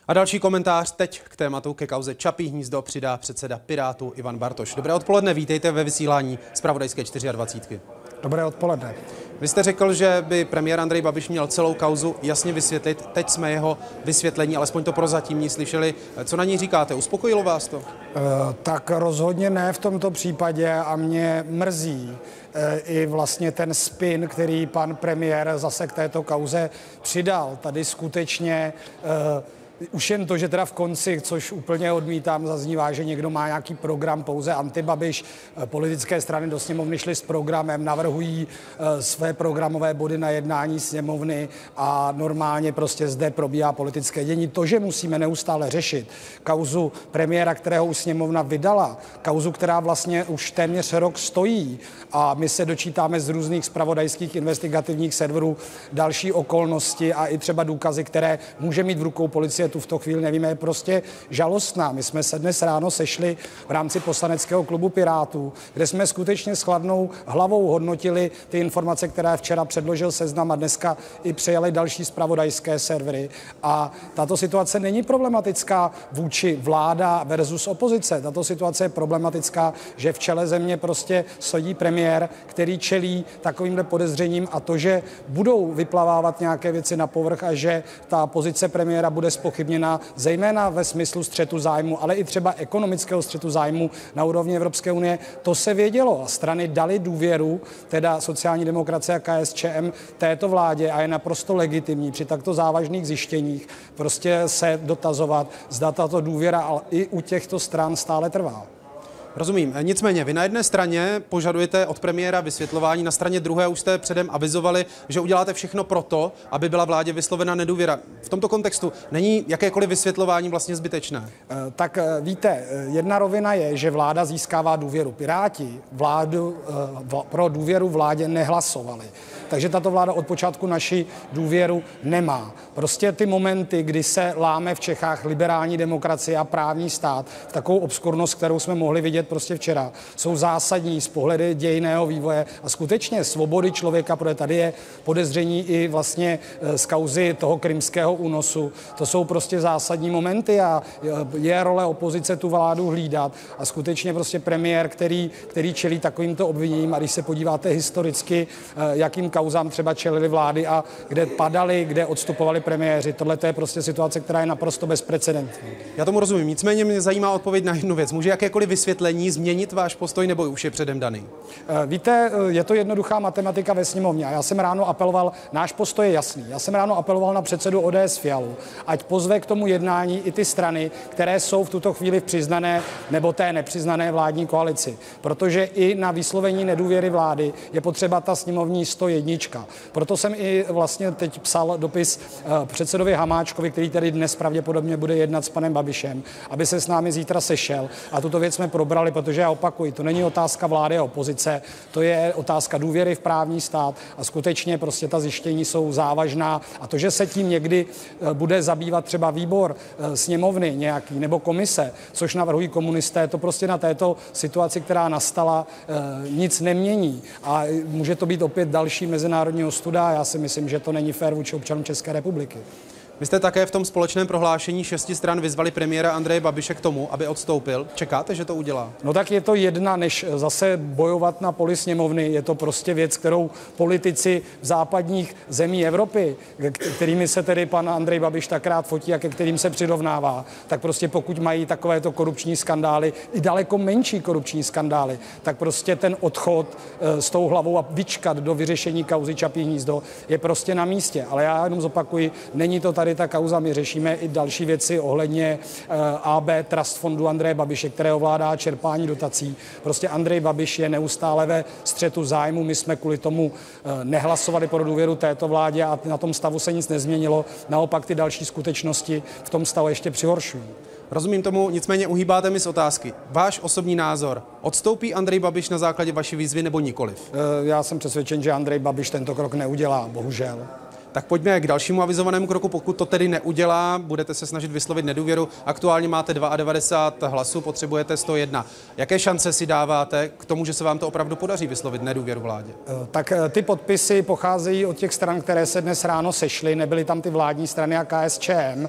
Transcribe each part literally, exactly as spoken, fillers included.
A další komentář teď k tématu, ke kauze Čapí hnízdo přidá předseda Pirátů Ivan Bartoš. Dobré odpoledne, vítejte ve vysílání zpravodajské dvacet čtyři. Dobré odpoledne. Vy jste řekl, že by premiér Andrej Babiš měl celou kauzu jasně vysvětlit. Teď jsme jeho vysvětlení, alespoň to prozatímní, slyšeli. Co na ní říkáte? Uspokojilo vás to? E, tak rozhodně ne v tomto případě a mě mrzí e, i vlastně ten spin, který pan premiér zase k této kauze přidal. Tady skutečně e, už jen to, že teda v konci, což úplně odmítám, zaznívá, že někdo má nějaký program pouze antibabiš. Politické strany do sněmovny šly s programem, navrhují své programové body na jednání sněmovny a normálně prostě zde probíhá politické dění. To, že musíme neustále řešit kauzu premiéra, kterého už sněmovna vydala, kauzu, která vlastně už téměř rok stojí a my se dočítáme z různých zpravodajských investigativních serverů další okolnosti a i třeba důkazy, které může mít v rukou policie, tu v to chvíli nevíme, je prostě žalostná. My jsme se dnes ráno sešli v rámci poslaneckého klubu Pirátů, kde jsme skutečně s chladnou hlavou hodnotili ty informace, které včera předložil Seznam a dneska i přijali další zpravodajské servery. A tato situace není problematická vůči vláda versus opozice. Tato situace je problematická, že v čele země prostě sedí premiér, který čelí takovýmhle podezřením a to, že budou vyplavávat nějaké věci na povrch a že ta pozice premiéra bude zpochybněna, zejména ve smyslu střetu zájmu, ale i třeba ekonomického střetu zájmu na úrovni Evropské unie. To se vědělo a strany dali důvěru, teda sociální demokracie a K S Č M, této vládě a je naprosto legitimní při takto závažných zjištěních prostě se dotazovat, zda tato důvěra ale i u těchto stran stále trvá. Rozumím. Nicméně, vy na jedné straně požadujete od premiéra vysvětlování, na straně druhé už jste předem avizovali, že uděláte všechno proto, aby byla vládě vyslovena nedůvěra. V tomto kontextu není jakékoliv vysvětlování vlastně zbytečné? Tak víte, jedna rovina je, že vláda získává důvěru. Piráti vládu, pro důvěru vládě nehlasovali. Takže tato vláda od počátku naši důvěru nemá. Prostě ty momenty, kdy se láme v Čechách liberální demokracie a právní stát, v takovou obskurnost, kterou jsme mohli vidět prostě včera, jsou zásadní z pohledu dějinného vývoje a skutečně svobody člověka, protože tady je podezření i vlastně z kauzy toho krymského únosu. To jsou prostě zásadní momenty a je role opozice tu vládu hlídat a skutečně prostě premiér, který, který čelí takovýmto obviněním a když se podíváte historicky, jakým kauzám třeba čelili vlády a kde padali, kde odstupovali premiéři. Tohle je prostě situace, která je naprosto bezprecedentní. Já tomu rozumím. Nicméně mě zajímá odpověď na jednu věc. Může jakékoliv vysvětlení změnit váš postoj, nebo už je předem daný? Víte, je to jednoduchá matematika ve sněmovně a já jsem ráno apeloval, náš postoj je jasný. Já jsem ráno apeloval na předsedu O D S Fialu, ať pozve k tomu jednání i ty strany, které jsou v tuto chvíli v přiznané nebo té nepřiznané vládní koalici. Protože i na vyslovení nedůvěry vlády je potřeba ta sněmovní sto jedna. Proto jsem i vlastně teď psal dopis předsedovi Hamáčkovi, který tady dnes pravděpodobně bude jednat s panem Babišem, aby se s námi zítra sešel a tuto věc jsme probrali, protože já opakuji, to není otázka vlády a opozice, to je otázka důvěry v právní stát a skutečně prostě ta zjištění jsou závažná a to, že se tím někdy bude zabývat třeba výbor sněmovny nějaký nebo komise, což navrhují komunisté, to prostě na této situaci, která nastala, nic nemění a může to být opět další mezinárodní ostuda a já si myslím, že to není fér vůči občanům České republiky. Vy jste také v tom společném prohlášení šesti stran vyzvali premiéra Andreje Babiše k tomu, aby odstoupil. Čekáte, že to udělá? No tak je to jedna, než zase bojovat na poli sněmovny. Je to prostě věc, kterou politici v západních zemí Evropy, kterými se tedy pan Andrej Babiš tak rád fotí a ke kterým se přirovnává, tak prostě pokud mají takovéto korupční skandály, i daleko menší korupční skandály, tak prostě ten odchod s tou hlavou a vyčkat do vyřešení kauzy Čapí hnízdo je prostě na místě. Ale já jenom zopakuji, není to tady ta kauza, my řešíme i další věci ohledně A B Trust fondu Andreje Babiše, které ovládá čerpání dotací. Prostě Andrej Babiš je neustále ve střetu zájmu, my jsme kvůli tomu nehlasovali pro důvěru této vládě a na tom stavu se nic nezměnilo. Naopak ty další skutečnosti v tom stavu ještě přihoršují. Rozumím tomu, nicméně uhýbáte mi z otázky. Váš osobní názor, odstoupí Andrej Babiš na základě vaší výzvy nebo nikoliv? Já jsem přesvědčen, že Andrej Babiš tento krok neudělá, bohužel. Tak pojďme k dalšímu avizovanému kroku. Pokud to tedy neudělá, budete se snažit vyslovit nedůvěru. Aktuálně máte devadesát dva hlasů, potřebujete sto jedna. Jaké šance si dáváte k tomu, že se vám to opravdu podaří vyslovit nedůvěru vládě? Tak ty podpisy pocházejí od těch stran, které se dnes ráno sešly. Nebyly tam ty vládní strany a K S Č M.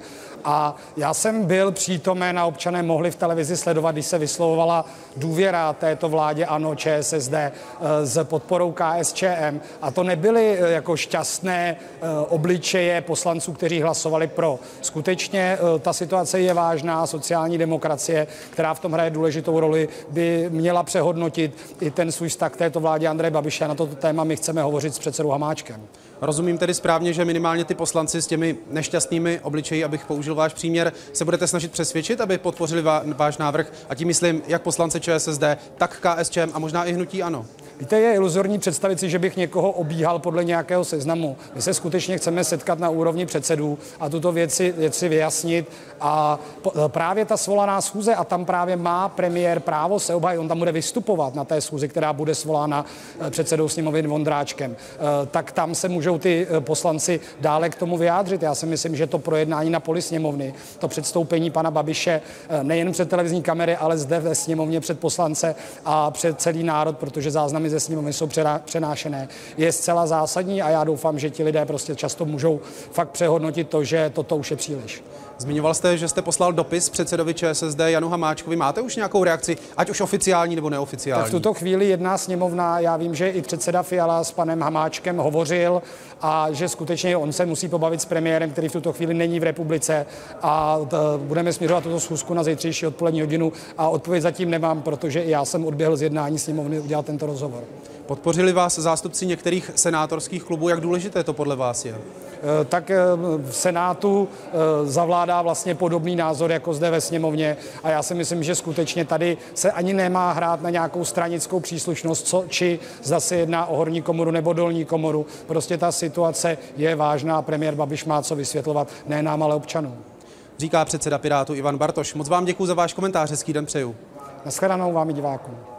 A já jsem byl přítomen a občané mohli v televizi sledovat, když se vyslovovala důvěra této vládě ANO, ČSSD s podporou K S Č M. A to nebyly jako šťastné obličeje poslanců, kteří hlasovali pro. Skutečně ta situace je vážná. Sociální demokracie, která v tom hraje důležitou roli, by měla přehodnotit i ten svůj vztah k této vládě Andreje Babiše. A na toto téma my chceme hovořit s předsedou Hamáčkem. Rozumím tedy správně, že minimálně ty poslanci s těmi nešťastnými obličeji, abych použil váš příměr, se budete snažit přesvědčit, aby podpořili váš návrh, a tím myslím jak poslance ČSSD, tak K S Č M a možná i hnutí ANO. Víte, je iluzorní představit si, že bych někoho obíhal podle nějakého seznamu. My se skutečně chceme setkat na úrovni předsedů a tuto věci, věci vyjasnit. A právě ta svolaná schůze, a tam právě má premiér právo se obhájit, on tam bude vystupovat na té schůzi, která bude svolána předsedou sněmovny Vondráčkem, tak tam se můžou ty poslanci dále k tomu vyjádřit. Já si myslím, že to projednání na poli sněmovny, to předstoupení pana Babiše nejen před televizní kamery, ale zde ve sněmovně před poslance a před celý národ, protože záznamy ze sněmovny jsou přenášené, je zcela zásadní a já doufám, že ti lidé prostě často můžou fakt přehodnotit to, že toto už je příliš. Zmiňoval jste, že jste poslal dopis předsedovi ČSSD Janu Hamáčkovi. Máte už nějakou reakci, ať už oficiální nebo neoficiální? Tak v tuto chvíli jedná sněmovna. Já vím, že i předseda Fiala s panem Hamáčkem hovořil a že skutečně on se musí pobavit s premiérem, který v tuto chvíli není v republice, a budeme směřovat tuto schůzku na zítřejší odpolední hodinu a odpověď zatím nemám, protože i já jsem odběhl z jednání sněmovny udělat tento rozhovor. Podpořili vás zástupci některých senátorských klubů. Jak důležité to podle vás je? Tak v Senátu zavládá vlastně podobný názor jako zde ve sněmovně a já si myslím, že skutečně tady se ani nemá hrát na nějakou stranickou příslušnost, co, či zda se jedná o horní komoru nebo dolní komoru. Prostě ta situace je vážná, premiér Babiš má co vysvětlovat, ne nám, ale občanům. Říká předseda Pirátů Ivan Bartoš. Moc vám děkuji za váš komentář, hezký den přeju. Nashledanou vám i divákům.